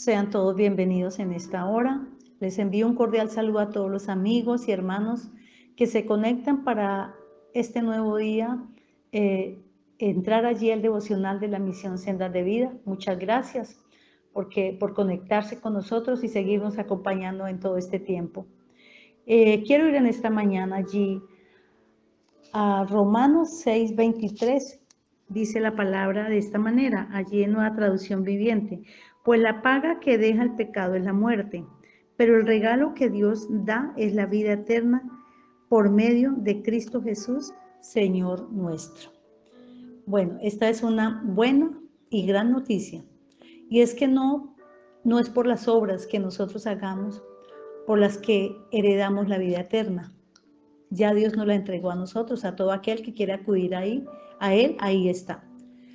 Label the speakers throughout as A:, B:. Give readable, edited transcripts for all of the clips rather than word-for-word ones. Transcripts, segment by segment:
A: Sean todos bienvenidos en esta hora. Les envío un cordial saludo a todos los amigos y hermanos que se conectan para este nuevo día, entrar allí al devocional de la misión Sendas de Vida. Muchas gracias por conectarse con nosotros y seguirnos acompañando en todo este tiempo. Quiero ir en esta mañana allí a Romanos 6:23. Dice la palabra de esta manera, allí en Nueva Traducción Viviente: pues la paga que deja el pecado es la muerte, pero el regalo que Dios da es la vida eterna por medio de Cristo Jesús, Señor nuestro. Bueno, esta es una buena y gran noticia, y es que no es por las obras que nosotros hagamos por las que heredamos la vida eterna. Ya Dios nos la entregó a nosotros, a todo aquel que quiere acudir a Él, ahí está.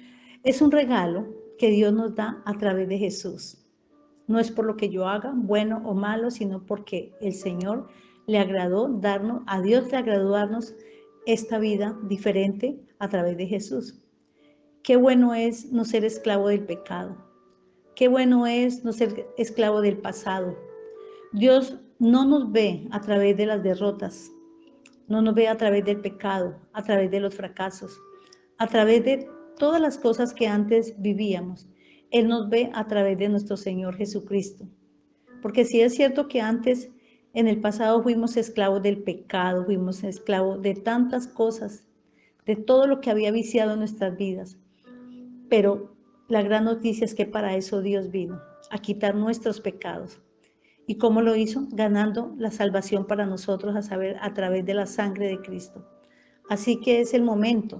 A: Es un regalo que Dios nos da a través de Jesús. No es por lo que yo haga, bueno o malo, sino porque el Señor le agradó darnos, a Dios le agradó darnos esta vida diferente a través de Jesús. Qué bueno es no ser esclavo del pecado. Qué bueno es no ser esclavo del pasado. Dios no nos ve a través de las derrotas, no nos ve a través del pecado, a través de los fracasos, a través de todas las cosas que antes vivíamos. Él nos ve a través de nuestro Señor Jesucristo. Porque sí es cierto que antes, en el pasado, fuimos esclavos del pecado, fuimos esclavos de tantas cosas, de todo lo que había viciado nuestras vidas. Pero la gran noticia es que para eso Dios vino, a quitar nuestros pecados. ¿Y cómo lo hizo? Ganando la salvación para nosotros, a saber, a través de la sangre de Cristo. Así que es el momento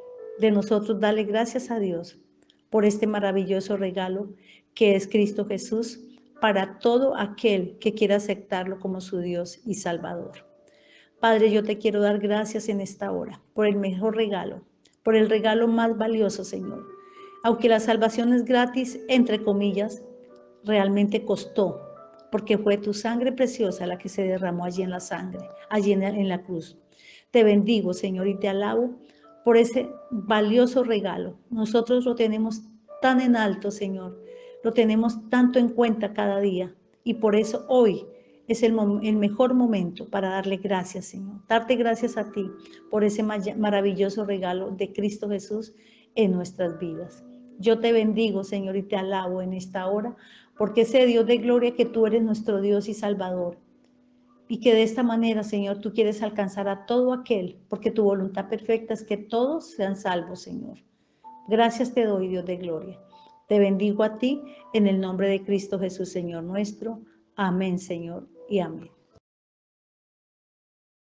A: de nosotros darle gracias a Dios por este maravilloso regalo que es Cristo Jesús para todo aquel que quiera aceptarlo como su Dios y Salvador. Padre, yo te quiero dar gracias en esta hora por el mejor regalo, por el regalo más valioso, Señor. Aunque la salvación es gratis, entre comillas, realmente costó, porque fue tu sangre preciosa la que se derramó allí en la sangre, allí en la cruz. Te bendigo, Señor, y te alabo por ese valioso regalo. Nosotros lo tenemos tan en alto, Señor, lo tenemos tanto en cuenta cada día, y por eso hoy es el mejor momento para darle gracias, Señor. Darte gracias a ti por ese maravilloso regalo de Cristo Jesús en nuestras vidas. Yo te bendigo, Señor, y te alabo en esta hora, porque sé, Dios de gloria, que tú eres nuestro Dios y Salvador. Y que de esta manera, Señor, tú quieres alcanzar a todo aquel, porque tu voluntad perfecta es que todos sean salvos, Señor. Gracias te doy, Dios de gloria. Te bendigo a ti en el nombre de Cristo Jesús, Señor nuestro. Amén, Señor, y amén.